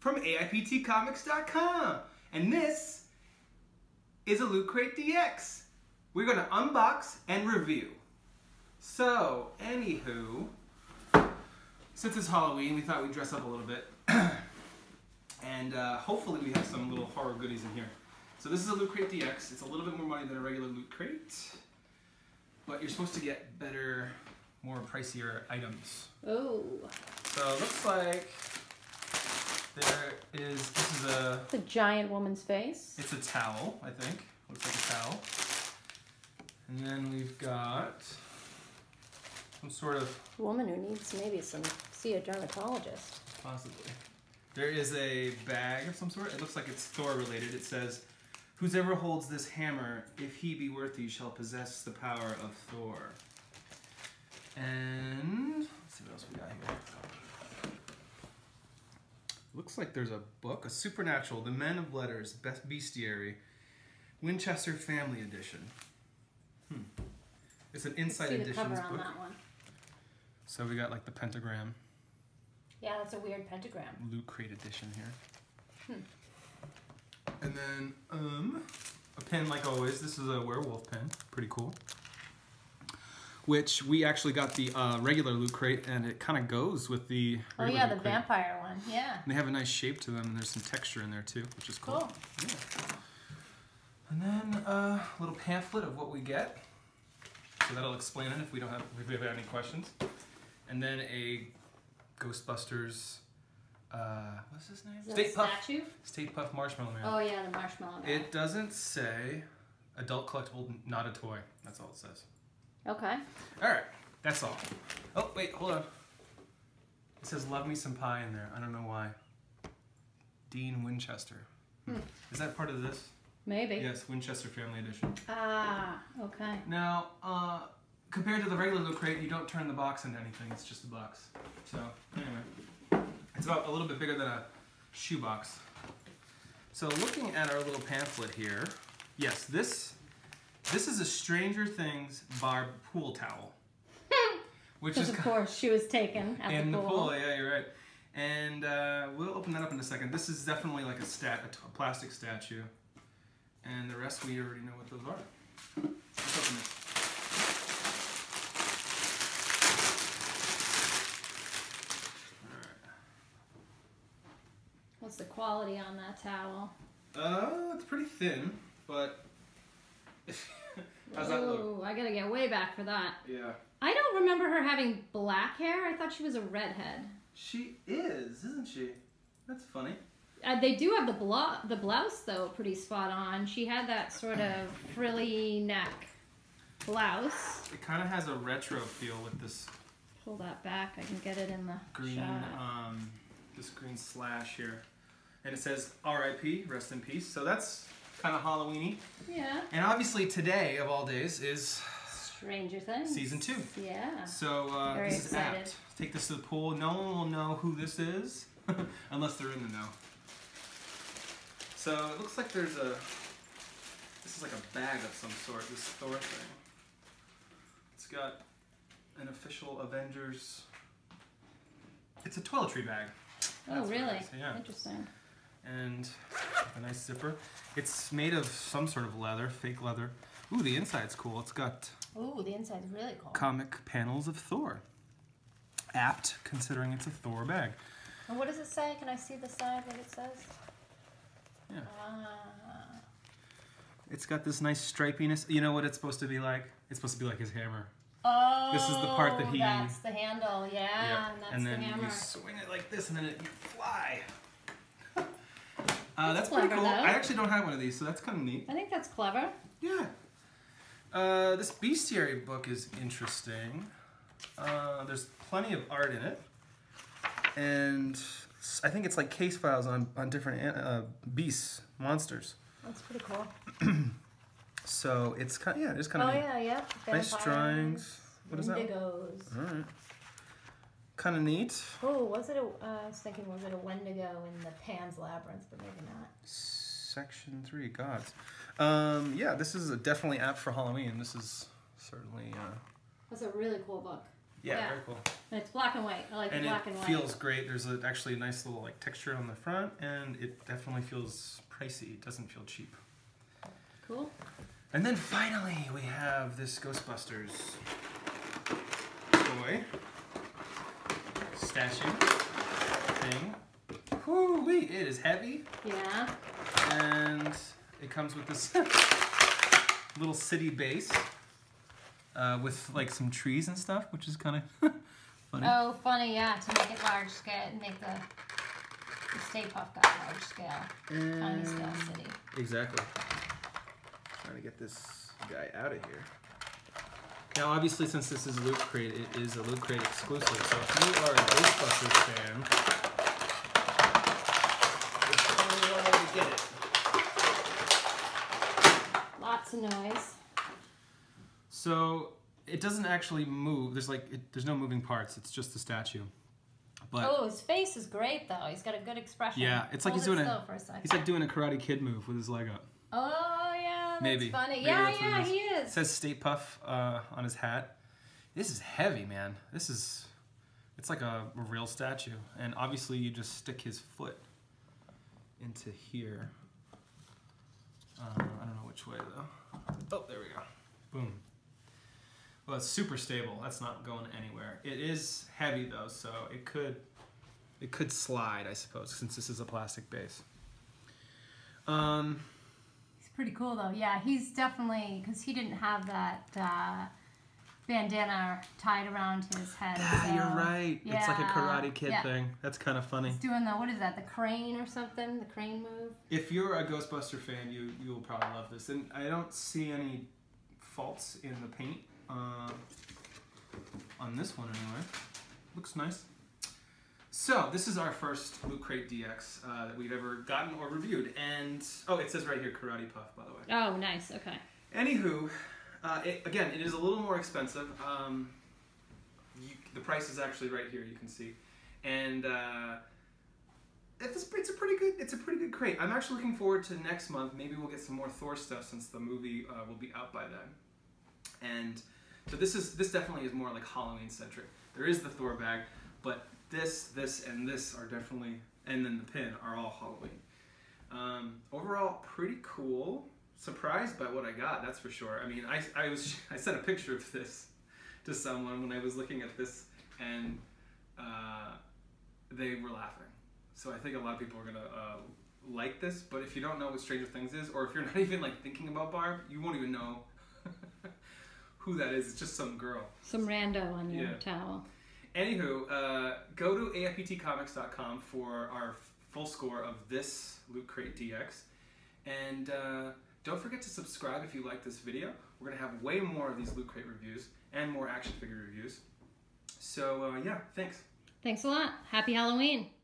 from AIPTcomics.com. And this is a Loot Crate DX. We're going to unbox and review. So, anywho, since it's Halloween, we thought we'd dress up a little bit. And hopefully we have some little horror goodies in here. So this is a Loot Crate DX. It's a little bit more money than a regular Loot Crate. But you're supposed to get better, more pricier items. Oh. So it looks like this is a... It's a giant woman's face. It's a towel, I think. Looks like a towel. And then we've got some sort of... A woman who needs maybe see a dermatologist. Possibly. There is a bag of some sort. It looks like it's Thor related. It says, "Whosoever holds this hammer, if he be worthy, shall possess the power of Thor." And let's see what else we got here. Looks like there's a book, a Supernatural, The Men of Letters, Best Bestiary, Winchester Family Edition. It's an Inside Editions book. On that one. So we got like the pentagram. Yeah, that's a weird pentagram. Loot Crate edition here. And then a pen like always. This is a werewolf pen. Pretty cool. Which we actually got the regular Loot Crate, and it kind of goes with the Oh yeah, the vampire one. Yeah. And they have a nice shape to them, and there's some texture in there too, which is cool. Yeah. And then a little pamphlet of what we get. So that'll explain it if we have any questions. And then a Ghostbusters, what's his name? Stay Puft statue? Stay Puft Marshmallow Man. Oh yeah, the Marshmallow Man. It doesn't say adult collectible, not a toy. That's all it says. Okay. All right, that's all. Oh wait, hold on. It says "Love Me Some Pie" in there. I don't know why. Dean Winchester. Is that part of this? Maybe. Yes, Winchester Family Edition. Ah, okay. Now, compared to the regular Loot Crate, you don't turn the box into anything. It's just a box. So, anyway. It's about a little bit bigger than a shoebox. So, looking at our little pamphlet here, yes, this is a Stranger Things Barb pool towel. Which is, of course, she was taken at in the pool. In the pool, yeah, you're right. And we'll open that up in a second. This is definitely like a plastic statue. And the rest, we already know what those are. Let's open this. What's the quality on that towel? It's pretty thin, but how's that look? I gotta get way back for that. Yeah. I don't remember her having black hair. I thought she was a redhead. She is, isn't she? That's funny. They do have the blouse though pretty spot on. She had that sort of frilly neck blouse. It kind of has a retro feel with this. Pull that back. I can get it in the green, shot. This green slash here, and it says "R.I.P. Rest in Peace." So that's kind of Halloween-y. Yeah. And obviously today of all days is Stranger Things. Season 2. Yeah. So Very this excited. is apt. Take this to the pool. No one will know who this is unless they're in the know. So it looks like this is like a bag of some sort, this Thor thing. It's got an official Avengers, it's a toiletry bag. Oh really? Yeah. Interesting. And a nice zipper. It's made of some sort of leather, fake leather. Ooh, the inside's cool. It's got Ooh, the inside's really cool. comic panels of Thor. Apt, considering it's a Thor bag. And what does it say? Can I see the side, what it says? Yeah. It's got this nice stripiness. You know what it's supposed to be like? It's supposed to be like his hammer. Oh, this is the part that he... that's the handle, yeah, Yep. and that's and then the hammer. you swing it like this and then you fly. That's clever, pretty cool. though. I actually don't have one of these, so that's kind of neat. I think that's clever. Yeah. This Bestiary book is interesting. There's plenty of art in it. And I think it's like case files on different beasts, monsters. That's pretty cool. So it's kind of, yeah, it's kind of Oh neat. yeah, yeah. Nice drawings. What is that? Wendigos. Alright. Kind of neat. Oh, was it I was thinking, was it a Wendigo in the Pan's Labyrinth, but maybe not. Section 3, gods. Yeah, this is definitely apt for Halloween. This is certainly... That's a really cool book. Yeah, very cool. And it's black and white. I like the black and white. And it feels great. There's actually a nice little like texture on the front, and it definitely feels pricey. It doesn't feel cheap. Cool. And then finally, we have this Ghostbusters toy statue thing. Whoo-wee, it is heavy. Yeah. And it comes with this little city base with like some trees and stuff, which is kind of funny. Oh, funny, yeah, to make it large scale, make the Stay Puft got large scale, tiny scale city. Exactly. Trying to get this guy out of here. Now, obviously, since this is Loot Crate, it is a Loot Crate exclusive. So if you are a Ghostbusters fan, there's only one way to get it. Lots of noise. So it doesn't actually move. There's no moving parts. It's just the statue. But oh, his face is great though. He's got a good expression. yeah, it's like he's like doing a Karate Kid move with his leg up. Oh yeah, that's Maybe. funny. Maybe Yeah, that's what yeah, it is. he is. It says Stay Puft on his hat. This is heavy, man. It's like a real statue. And obviously you just stick his foot into here. I don't know which way though. Oh, there we go. Boom. Well, it's super stable. That's not going anywhere. It is heavy though, so it could slide, I suppose, since this is a plastic base. He's pretty cool though. Yeah, he's definitely, because he didn't have that bandana tied around his head. Yeah, so, you're right. yeah, It's like a Karate Kid thing. That's kind of funny. He's doing the, what is that, the crane or something? The crane move? If you're a Ghostbuster fan, you will probably love this. And I don't see any faults in the paint on this one anyway. Looks nice. So this is our first Loot Crate DX that we've ever gotten or reviewed. And oh, it says right here Karate Puft, by the way. Oh, nice. Okay. Anywho, again, it is a little more expensive. The price is actually right here. You can see, and it's a pretty good crate. I'm actually looking forward to next month. Maybe we'll get some more Thor stuff since the movie will be out by then. And so this definitely is more like Halloween centric. There is the Thor bag, but this, and this are definitely, and then the pin are all Halloween. Overall, pretty cool. Surprised by what I got, that's for sure. I mean, I sent a picture of this to someone when I was looking at this, and they were laughing. So I think a lot of people are gonna like this. But if you don't know what Stranger Things is, or if you're not even like thinking about Barb, you won't even know who that is. It's just some girl. Some rando on your towel. Anywho, go to AFPTcomics.com for our full score of this Loot Crate DX, and don't forget to subscribe if you like this video. We're going to have way more of these Loot Crate reviews and more action figure reviews. So, yeah, thanks. Thanks a lot. Happy Halloween.